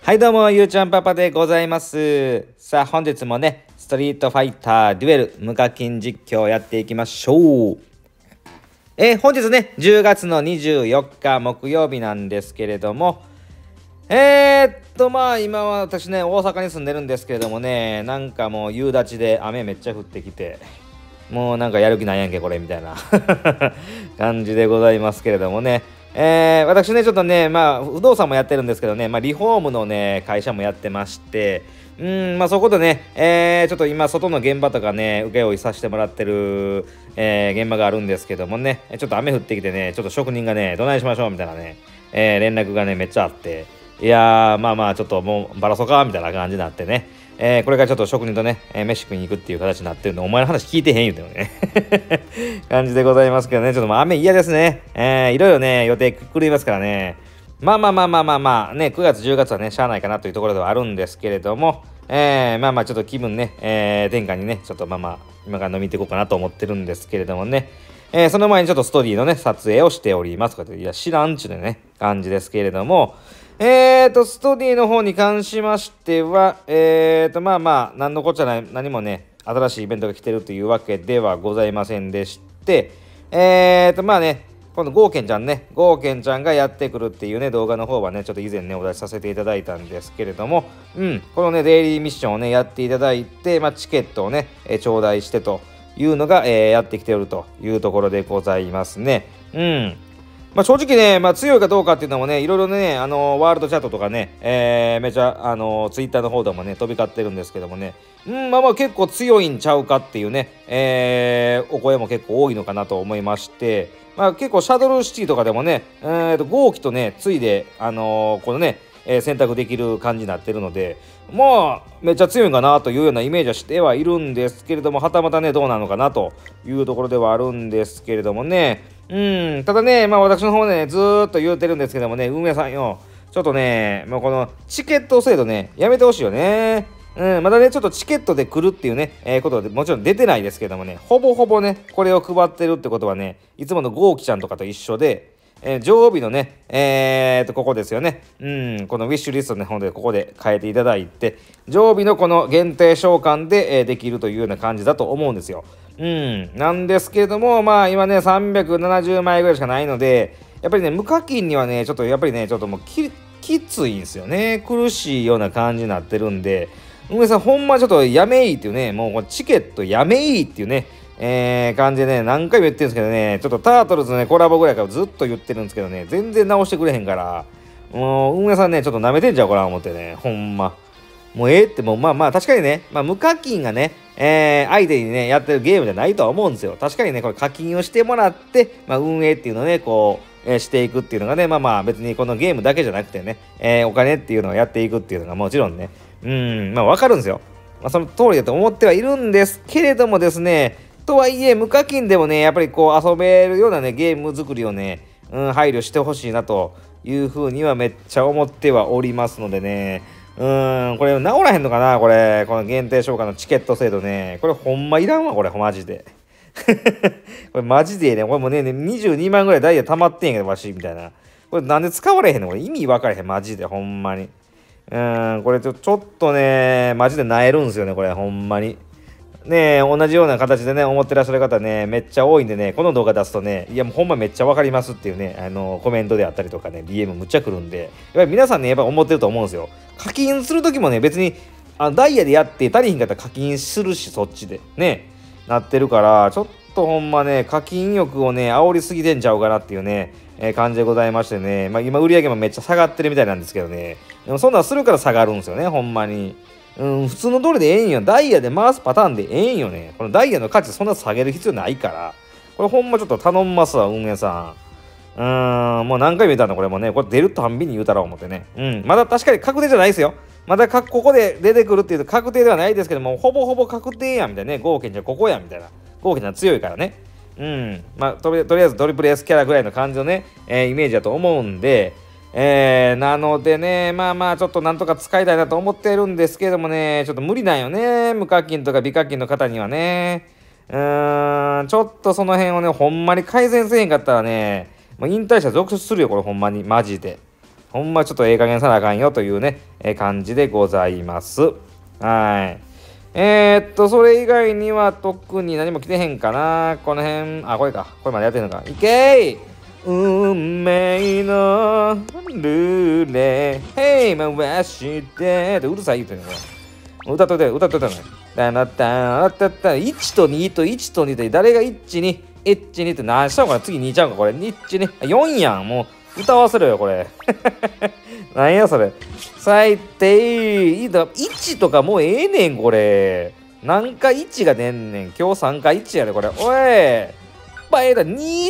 はいどうも、ゆうちゃんパパでございます。さあ、本日もね、ストリートファイターデュエル無課金実況をやっていきましょう。本日ね、10月の24日木曜日なんですけれども、今は私ね、大阪に住んでるんですけれどもね、なんかもう夕立で雨めっちゃ降ってきて、もうなんかやる気ないやんけこれみたいな感じでございますけれどもね。私ねちょっとね不動産もやってるんですけどね、リフォームのね会社もやってまして、そこでね、ちょっと今外の現場とかね請負させてもらってる、現場があるんですけどもね、ちょっと雨降ってきてね、ちょっと職人がねどないしましょうみたいなね、連絡がねめっちゃあって、いやーちょっともうバラそうかみたいな感じになってね、これからちょっと職人とね、飯食いに行くっていう形になってるんで、お前の話聞いてへん言うてもね感じでございますけどね、ちょっと雨嫌ですね。いろいろね予定狂いますからね。ね、9月10月はねしゃあないかなというところではあるんですけれども、ちょっと気分ね、転換にねちょっと今から飲みに行っていこうかなと思ってるんですけれどもね、その前にちょっとストーリーのね撮影をしております。いや知らんちゅうね感じですけれども、ストディの方に関しましては、何のこっちゃない、何もね、新しいイベントが来てるというわけではございませんでして、このゴーケンちゃんがやってくるっていうね、動画の方はね、ちょっと以前ね、お出しさせていただいたんですけれども、このね、デイリーミッションをね、やっていただいて、チケットをね、頂戴してというのが、やってきておるというところでございますね。正直ね、強いかどうかっていうのもね、いろいろね、ワールドチャットとかね、めちゃ、ツイッターの方でもね、飛び交ってるんですけどもね、結構強いんちゃうかっていうね、お声も結構多いのかなと思いまして、結構シャドルシティとかでもね、豪輝とね、ついで、このね、選択できる感じになってるので、めっちゃ強いんかなというようなイメージはしてはいるんですけれども、はたまたね、どうなのかなというところではあるんですけれどもね、ただね、私の方ね、ずーっと言うてるんですけどもね、運営さんよ、ちょっとね、このチケット制度ね、やめてほしいよね。まだね、ちょっとチケットで来るっていうね、ことでもちろん出てないですけどもね、ほぼほぼね、これを配ってるってことはね、いつものゴーキちゃんとかと一緒で、常備のね、ここですよね。このウィッシュリストね、ほんでここで変えていただいて、常備のこの限定召喚で、できるというような感じだと思うんですよ。なんですけれども、今ね、370枚ぐらいしかないので、やっぱりね、無課金にはね、ちょっともうきついんですよね。苦しいような感じになってるんで、運営さん、ほんまちょっとやめいっていうね、もうチケットやめいっていうね、感じでね、何回も言ってるんですけどね、ちょっとタートルズのね、コラボぐらいからずっと言ってるんですけどね、全然直してくれへんから、もう運営さんね、ちょっと舐めてんちゃうかな思ってね、ほんま。もうってもう確かにね、無課金がね、相手にねやってるゲームじゃないとは思うんですよ。確かにねこれ課金をしてもらって、運営っていうのをねこう、していくっていうのがね別にこのゲームだけじゃなくてね、お金っていうのをやっていくっていうのがもちろんねわかるんですよ。その通りだと思ってはいるんですけれどもですね、とはいえ無課金でもねやっぱりこう遊べるようなねゲーム作りをね、配慮してほしいなというふうにはめっちゃ思ってはおりますのでね、これ治らへんのかなこの限定召喚のチケット制度ね。これほんまいらんわ、これマジで。これマジでね、これもうね、22万ぐらいダイヤ溜まってんやけど、わし、みたいな。これなんで使われへんのこれ意味分かれへん、マジで、ほんまに。これちょっとね、マジで萎えるんすよね、これ、ほんまに。ね同じような形でね、思ってらっしゃる方ね、めっちゃ多いんでね、この動画出すとね、いやもうほんまめっちゃわかりますっていうね、コメントであったりとかね、DM むっちゃ来るんで、やっぱり皆さんね、やっぱ思ってると思うんですよ。課金するときもね、別に、ダイヤでやって足りひんかったら課金するし、そっちで。ね、なってるから、ちょっとほんまね、課金欲をね、煽りすぎてんちゃうかなっていうね、感じでございましてね、今売り上げもめっちゃ下がってるみたいなんですけどね、でもそんなんするから下がるんですよね、ほんまに。普通の通りでええんよ。ダイヤで回すパターンでええんよね。このダイヤの価値そんな下げる必要ないから。これほんまちょっと頼んますわ、運営さん。もう何回も言ったのこれもね、これ出るたんびに言うたら思ってね。まだ確かに確定じゃないですよ。まだここで出てくるっていうと確定ではないですけども、ほぼほぼ確定やみたいなね。合計じゃここやみたいな。合計じゃ強いからね。とりあえずトリプル S キャラぐらいの感じのね、イメージだと思うんで、なのでね、ちょっとなんとか使いたいなと思ってるんですけどもね、ちょっと無理なんよね。無課金とか美課金の方にはね。ちょっとその辺をね、ほんまに改善せへんかったらね、引退者続出するよ、これほんまに、マジで。 ほんまちょっとええ加減さなあかんよというね、感じでございます。はい。それ以外には特に何も来てへんかな。この辺、これか。これまでやってんのか。いけー、運命のルーレヘイ回してってうるさい言うてんのこれ。歌っといてのよ。だなったたった1と2と1と2で誰が1に1にって何したのかな。次2ちゃうかこれ。1ね。4やん。もう歌わせろよこれ。なんやそれ。最低。1とかもうええねんこれ。何回1が出んねん。今日3回1やでこれ。おい。バイだ2って。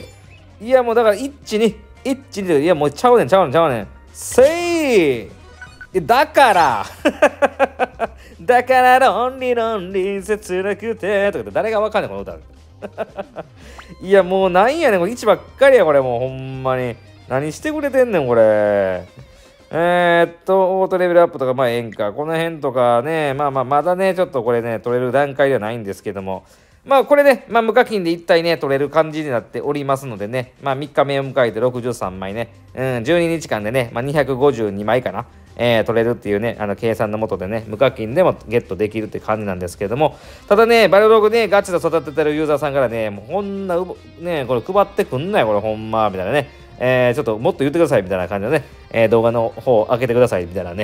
いやもうだから1に1にいやもうちゃうねん。せい。だからだからロンリ切なくてとかって誰がわかんねんこの歌。いやもうなんやねんこれ1ばっかりやこれもうほんまに何してくれてんねんこれ。オートレベルアップとかまあええんかこの辺とかねまだねちょっとこれね取れる段階ではないんですけどもまあこれね無課金で1体ね取れる感じになっておりますのでね3日目を迎えて63枚ね12日間でね252枚かな取れるっていうね計算のもとでね無課金でもゲットできるって感じなんですけれどもただねバルログねガチで育ててるユーザーさんからねもうこんなねこれ配ってくんないこれほんまみたいなねちょっともっと言ってくださいみたいな感じのね、動画の方開けてくださいみたいなね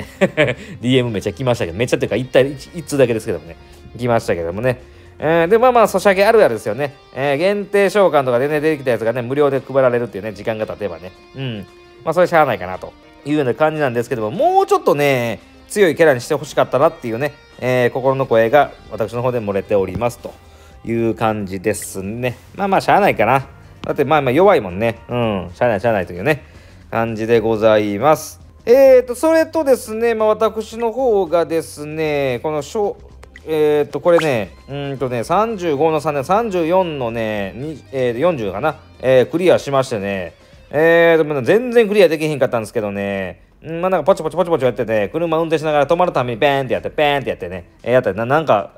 DM めっちゃ来ましたけどめっちゃっていうか1通だけですけどもね来ましたけどもねでソシャゲあるあるですよね、限定召喚とかでね出てきたやつがね無料で配られるっていうね時間が経てばねそれしゃあないかなというような感じなんですけどももうちょっとね強いキャラにしてほしかったなっていうね、心の声が私の方で漏れておりますという感じですねしゃあないかなだって弱いもんねしゃあないというね感じでございますそれとですね私の方がですねこのこれね35の3ね34のね40かなクリアしましてね全然クリアできへんかったんですけどねなんかポチポチやってて車運転しながら止まるためにペーンってやってねやったらなんか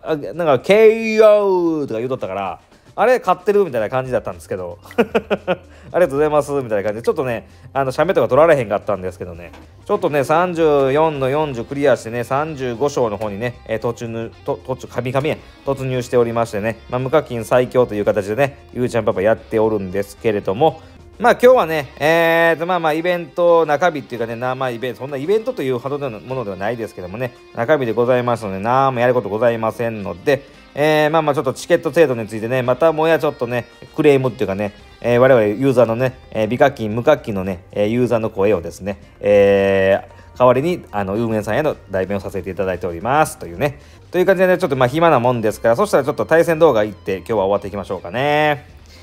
KO とか言うとったからあれ買ってるみたいな感じだったんですけどありがとうございますみたいな感じでちょっとね写メとか取られへんかったんですけどねちょっとね34の40クリアしてね35章の方にね突入しておりましてね無課金最強という形でねゆうちゃんパパやっておるんですけれども今日はねイベント中日っていうかねイベントそんなイベントというほどのものではないですけどもね中日でございますので何もやることございませんのでちょっとチケット制度についてねまたもやちょっとねクレームっていうかね、我々ユーザーのね、美課金無課金のね、ユーザーの声をですね、代わりに運営さんへの代弁をさせていただいておりますというねという感じでねちょっと暇なもんですからそしたらちょっと対戦動画行って今日は終わっていきましょうかね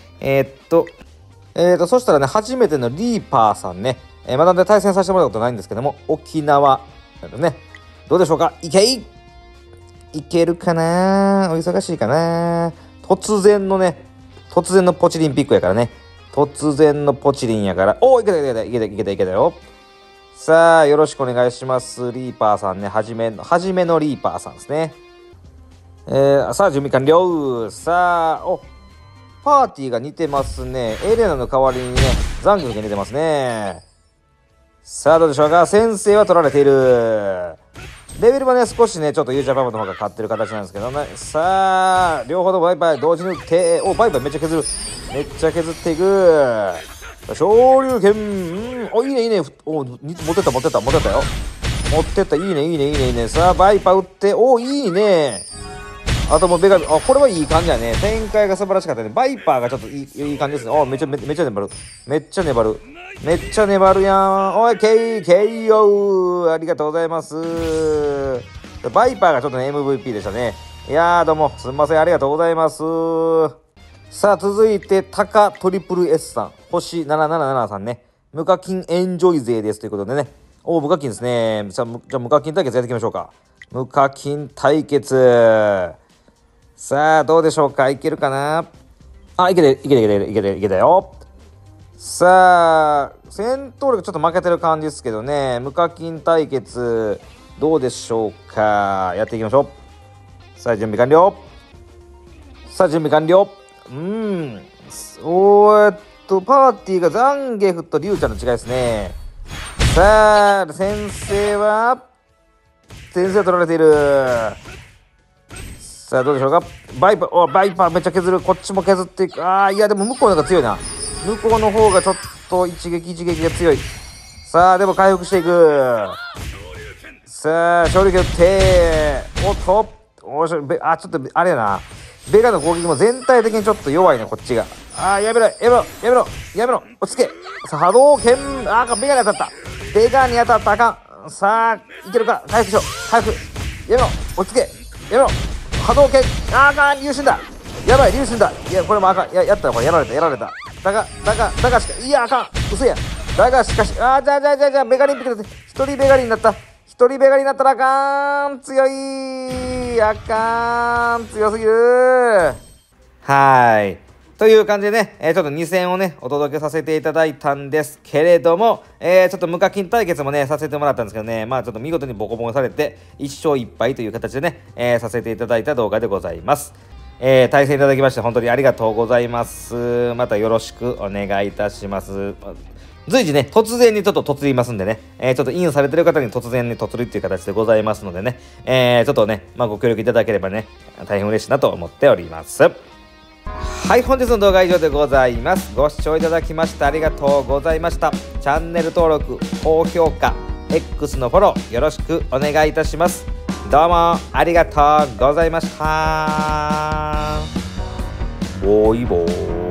そしたらね初めてのリーパーさんね、まだね対戦させてもらったことないんですけども沖縄ねどうでしょうかいけるかなお忙しいかな突然のポチリンピックやからね突然のポチリンやからいけたよさあよろしくお願いしますリーパーさんねはじめのリーパーさんですねさあ準備完了さあパーティーが似てますねエレナの代わりにねザンギフが似てますねさあどうでしょうか先生は取られているレベルはね少しねちょっとユージャーパパの方が勝ってる形なんですけどねさあ両方ともバイバイ同時に打ってバイバイめっちゃ削っていく昇竜拳いいね持ってったよ持ってったいいねさあバイパー打っていいねあともうこれはいい感じだね展開が素晴らしかったねバイパーがちょっといい感じですねめっちゃ粘るやんKO ありがとうございますバイパーがちょっとね MVP でしたねいやーどうもすみませんありがとうございますさあ続いてタカトリプル S さん星777さんね無課金エンジョイ勢ですということでね無課金ですねじゃあ無課金対決やっていきましょうか無課金対決さあどうでしょうかいけるかないけたよさあ戦闘力ちょっと負けてる感じですけどね無課金対決どうでしょうかやっていきましょうさあ準備完了パーティーがザンゲフとリュウちゃんの違いですねさあ先制は取られている。さあどうでしょうか。バイパーめっちゃ削る。こっちも削っていく。いやでも向こうの方が強いな。向こうの方がちょっと一撃が強い。さあでも回復していく。さあ勝利打っておっとちょっとあれやな。ベガの攻撃も全体的にちょっと弱いねこっちが。やめろ落ち着け。さあ波動拳ベガに当たった。ベガに当たった。あかん。さあいけるか。回復しよう。回復やめろ落ち着け。やめろ波動拳。あかん。龍神だ。やばい龍神だ。いやこれもあかん。やったらこれやられた。だがしかいやあかん。嘘や。だがしかしじゃあベガリンピックで一人ベガリになった。一人ベガリになったらあかん。強すぎる。という感じでね、ちょっと2戦をねお届けさせていただいたんですけれども、ちょっと無課金対決もねさせてもらったんですけどね、ちょっと見事にボコボコされて1勝1敗という形でね、させていただいた動画でございます。対戦いただきまして本当にありがとうございます。またよろしくお願いいたします。随時ね、突然にちょっと突入りますんでね、ちょっとインされてる方に突然に突入っていう形でございますのでね、ちょっとね、ご協力いただければね、大変嬉しいなと思っております。はい、本日の動画は以上でございます。ご視聴いただきましてありがとうございました。チャンネル登録、高評価、X のフォローよろしくお願いいたします。どうもありがとうございました。ボイボー。